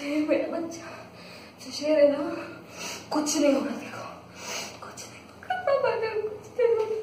शेर मेरा बच्चा, जो शेर है ना, कुछ नहीं होगा देखो, कुछ नहीं होगा, कुछ नहीं होगा।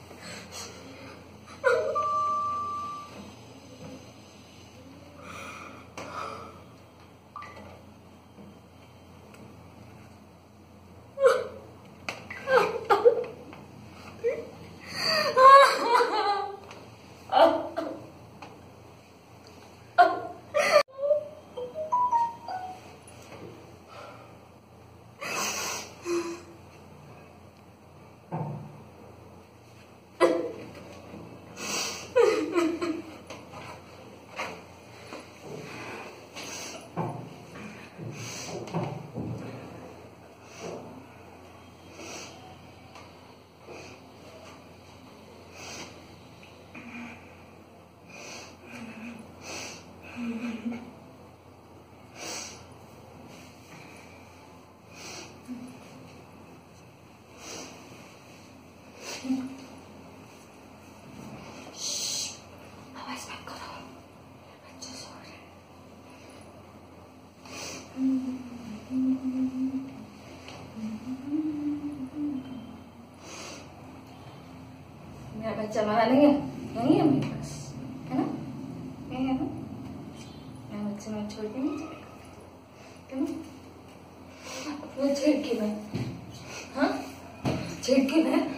आवाज मत करो, बच्चे सो रहे। मेरा बच्चा वहां नहीं है, यही है मेरे पास, है ना, यही है ना। मैं बच्चे में छोड़ के नहीं जाएगा, है ना। वो झिड़की में, हाँ झिड़की में